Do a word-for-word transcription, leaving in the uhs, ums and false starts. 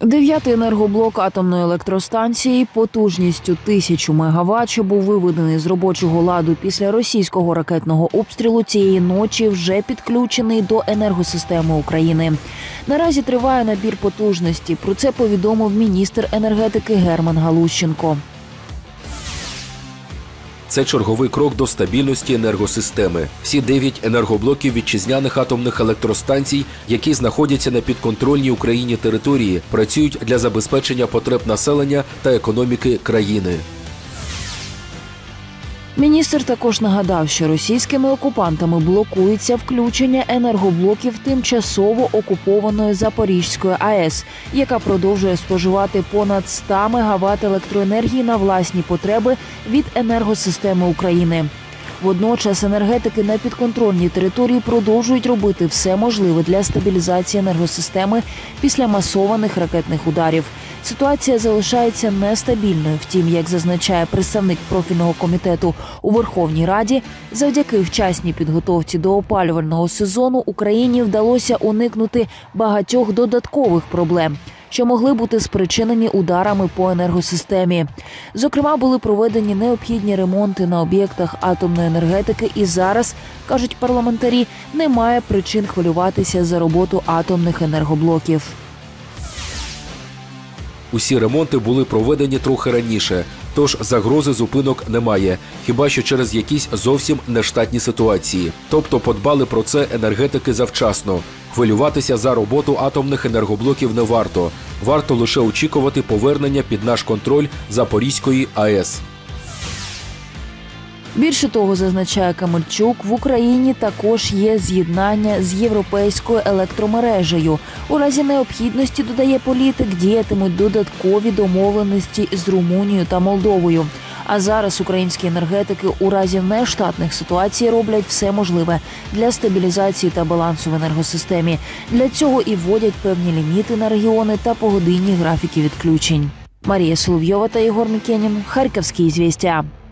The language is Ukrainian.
Дев'ятий енергоблок атомної електростанції потужністю тисячу мегаватт, що був виведений з робочого ладу після російського ракетного обстрілу цієї ночі, вже підключений до енергосистеми України. Наразі триває набір потужності. Про це повідомив міністр енергетики Герман Галущенко. Це черговий крок до стабільності енергосистеми. Всі дев'ять енергоблоків вітчизняних атомних електростанцій, які знаходяться на підконтрольній Україні території, працюють для забезпечення потреб населення та економіки країни. Міністр також нагадав, що російськими окупантами блокується включення енергоблоків тимчасово окупованої Запорізької АЕС, яка продовжує споживати понад сто мегаватт електроенергії на власні потреби від енергосистеми України. Водночас енергетики на підконтрольній території продовжують робити все можливе для стабілізації енергосистеми після масованих ракетних ударів. Ситуація залишається нестабільною. Втім, як зазначає представник профільного комітету у Верховній Раді, завдяки вчасній підготовці до опалювального сезону Україні вдалося уникнути багатьох додаткових проблем, що могли бути спричинені ударами по енергосистемі. Зокрема, були проведені необхідні ремонти на об'єктах атомної енергетики і зараз, кажуть парламентарі, немає причин хвилюватися за роботу атомних енергоблоків. Усі ремонти були проведені трохи раніше, тож загрози зупинок немає, хіба що через якісь зовсім нештатні ситуації. Тобто подбали про це енергетики завчасно. Хвилюватися за роботу атомних енергоблоків не варто. Варто лише очікувати повернення під наш контроль Запорізької АЕС. Більше того, зазначає Камельчук, в Україні також є з'єднання з європейською електромережею. У разі необхідності, додає політик, діятимуть додаткові домовленості з Румунією та Молдовою. А зараз українські енергетики у разі нештатних ситуацій роблять все можливе для стабілізації та балансу в енергосистемі. Для цього і вводять певні ліміти на регіони та погодинні графіки відключень. Марія Соловйова та Єгор Мікенін. Харківські «Ізвістія».